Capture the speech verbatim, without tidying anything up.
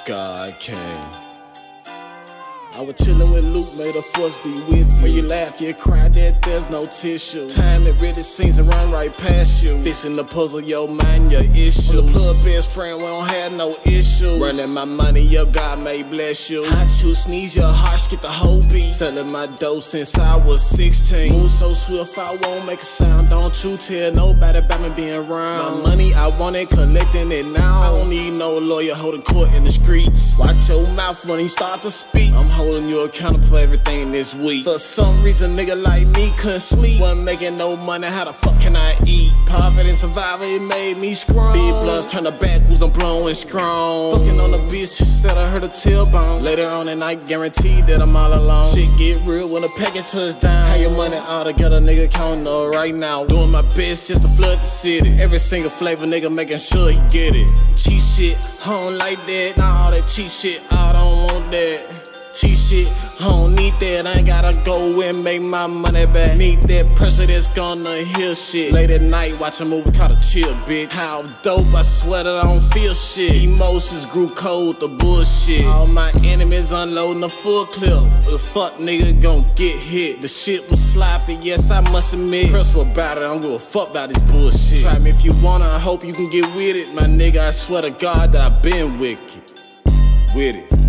God King. I was chillin' with Luke, may the force be with you. When you laugh, you cry, that there's no tissue. Time it really seems to run right past you. Fixing the puzzle, your mind, your issues. On the plug best friend, we don't have no issues. Running my money, your God may bless you. I choose sneeze, your heart skip the whole beat. Selling my dough since I was sixteen. Move so swift, I won't make a sound. Don't you tell nobody about me being around. My money, I want it, collecting it now. I don't need no lawyer holding court in the streets. Watch your mouth when you start to speak. I'm holding you accountable for everything this week. For some reason, nigga like me couldn't sleep. Wasn't making no money, how the fuck can I eat? Poverty and survival, it made me strong. Big bloods turn the backwards, I'm blowing strong. Fucking on the bitch, she said I heard a tailbone. Later on at night, guaranteed that I'm all alone. Shit get real when the package touch down. How your money all together, nigga, counting up right now. Doing my best just to flood the city. Every single flavor, nigga, making sure he get it. Cheat shit, I don't like that. Nah, all that cheat shit, I don't want that. Cheat shit, I don't need that. I ain't gotta go and make my money back. Need that pressure that's gonna heal shit. Late at night, watch a movie called A Chill, bitch. How dope, I swear that I don't feel shit. Emotions grew cold, the bullshit. All my enemies unloading a full clip. The fuck nigga gon' get hit. The shit was sloppy, yes I must admit. Press about it, I don't give a fuck about this bullshit. Try me if you wanna, I hope you can get with it. My nigga, I swear to God that I been wicked. With it.